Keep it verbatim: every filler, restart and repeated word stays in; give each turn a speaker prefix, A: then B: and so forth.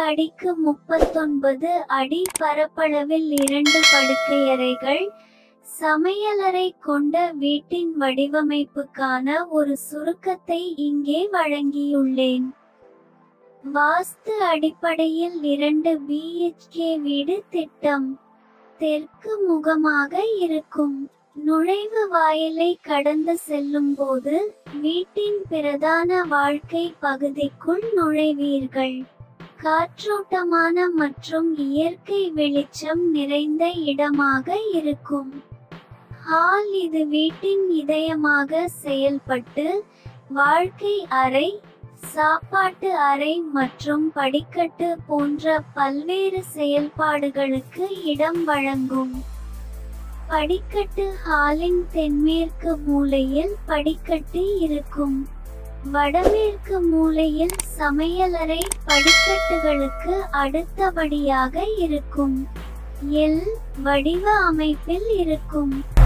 A: அடிக்கு முப்பத்தொன்பது அடி பரப்பளவில் இரண்டு படுக்கையறைகள், சமையலறை கொண்ட வீட்டின் வடிவமைப்புக்கான ஒரு சுருக்கத்தை இங்கே வழங்கியுள்ளேன். வாஸ்து அடிப்படையில் இரண்டு பி எச் கே வீடு திட்டம். தெற்கு முகமாக இருக்கும். நுழைவு வாயிலை கடந்து செல்லும் போது வீட்டின் பிரதான வாழ்க்கை பகுதிக்குள் நுழைவீர்கள். காற்றோட்டமான மற்றும் இயற்கை வெளிச்சம் நிறைந்த இடமாக இருக்கும். ஹால் இது வீட்டின் இதயமாக செயல்பட்டு வாழ்க்கை அறை, சாப்பாட்டு அறை மற்றும் படிக்கட்டு போன்ற பல்வேறு செயல்பாடுகளுக்கு இடம் வழங்கும். படிக்கட்டு ஹாலின் தென்மேற்கு மூலையில் படிக்கட்டு இருக்கும். வடமேற்கு மூலையில் சமையலறை படிக்கட்டுகளுக்கு அடுத்தபடியாக இருக்கும். எல் வடிவ அமைப்பில் இருக்கும்.